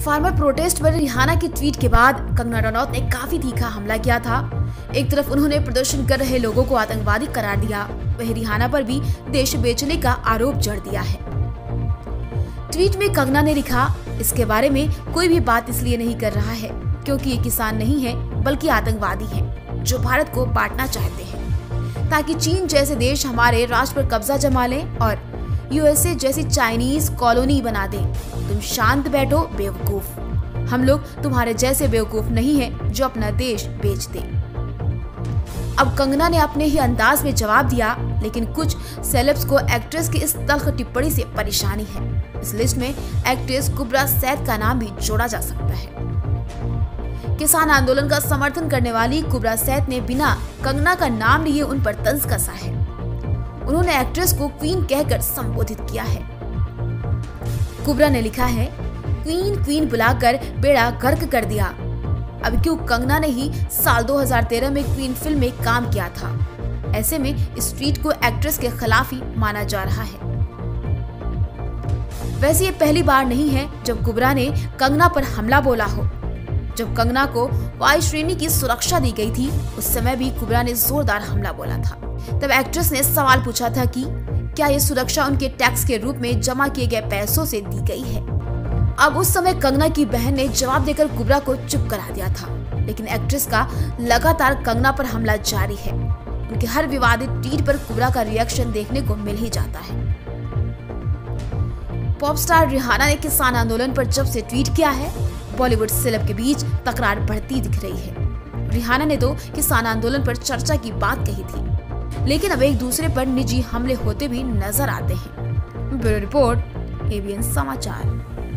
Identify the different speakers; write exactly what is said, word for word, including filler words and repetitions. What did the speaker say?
Speaker 1: Farmer protest पर Rihanna की tweet के बाद कंगना रनौत ने काफी तीखा हमला किया था। एक तरफ उन्होंने प्रदर्शन कर रहे लोगों को आतंकवादी करार दिया, वहीं रिहाना पर भी देश बेचने का आरोप जड़ दिया है। ट्वीट में कंगना ने लिखा, इसके बारे में कोई भी बात इसलिए नहीं कर रहा है क्योंकि ये किसान नहीं है बल्कि आतंकवादी हैं, जो भारत को बांटना चाहते हैं ताकि चीन जैसे देश हमारे राष्ट्र पर कब्जा जमा लें और यूएसए जैसी चाइनीज कॉलोनी बना दें। तुम शांत बैठो बेवकूफ, हम लोग तुम्हारे जैसे बेवकूफ नहीं हैं जो अपना देश बेच दे। अब कंगना ने अपने ही अंदाज में जवाब दिया, लेकिन कुछ सेलेब्स को एक्ट्रेस की इस तल्ख टिप्पणी से परेशानी है। इस लिस्ट में एक्ट्रेस कुबरा सैद का नाम भी जोड़ा जा सकता है। किसान आंदोलन का समर्थन करने वाली कुबरा सैद ने बिना कंगना का नाम लिए उन पर तंज कसा है। उन्होंने एक्ट्रेस को क्वीन कहकर संबोधित किया है। कुबरा ने लिखा है, क्वीन क्वीन बुलाकर बेड़ा गर्क कर दिया। अब क्यों कंगना ने ही साल दो हज़ार तेरह में क्वीन फिल्म में काम किया था। ऐसे में इस ट्वीट को एक्ट्रेस के खिलाफ ही माना जा रहा है। वैसे ये पहली बार नहीं है जब कुबरा ने कंगना पर हमला बोला हो। जब कंगना को वायु श्रेणी की सुरक्षा दी गई थी, उस समय भी कुबरा ने जोरदार हमला बोला था। तब एक्ट्रेस ने सवाल पूछा था कि क्या ये सुरक्षा उनके टैक्स के रूप में जमा किए गए पैसों से दी गई है। अब उस समय कंगना की बहन ने जवाब देकर कुबरा को चुप करा दिया था, लेकिन एक्ट्रेस का लगातार कंगना पर हमला जारी है। उनके हर विवादित ट्वीट पर कुबरा का रिएक्शन देखने को मिल ही जाता है। पॉप स्टार रिहाना ने किसान आंदोलन पर जब से ट्वीट किया है, बॉलीवुड सेलेब के बीच तकरार बढ़ती दिख रही है। रिहाना ने तो किसान आंदोलन पर चर्चा की बात कही थी, लेकिन अब एक दूसरे पर निजी हमले होते भी नजर आते हैं। ब्यूरो रिपोर्ट, एबीएन समाचार।